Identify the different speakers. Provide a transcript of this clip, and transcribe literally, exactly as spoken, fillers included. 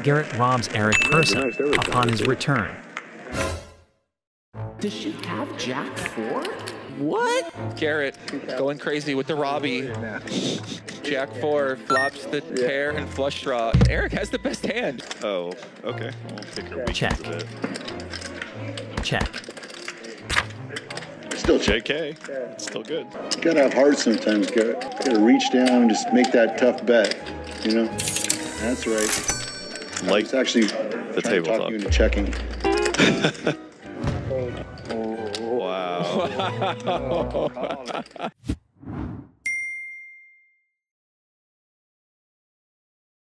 Speaker 1: Garrett robs Eric Person upon his return.
Speaker 2: Does she have Jack four?
Speaker 3: What? Garrett going crazy with the Robbi. Jack four flops the pair and flush draw. Eric has the best hand.
Speaker 4: Oh, okay. We'll take her weakness
Speaker 1: Check.
Speaker 4: a bit.
Speaker 1: Check.
Speaker 5: Still
Speaker 4: J
Speaker 5: check.
Speaker 4: K. It's still good.
Speaker 5: You gotta have heart sometimes, Garrett. You gotta reach down and just make that tough bet. You know? That's right.
Speaker 4: Like
Speaker 5: it's actually
Speaker 4: the
Speaker 5: trying to talk
Speaker 4: tabletop.
Speaker 5: you into checking.
Speaker 4: Wow.